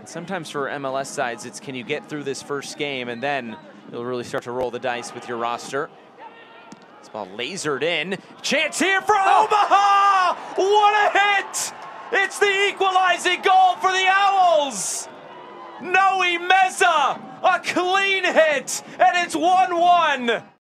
Sometimes for MLS sides, it's can you get through this first game, and then you'll really start to roll the dice with your roster. This ball lasered in. Chance here for Omaha! What a hit! It's the equalizing goal for the Owls! Meza, a clean hit, and it's 1-1.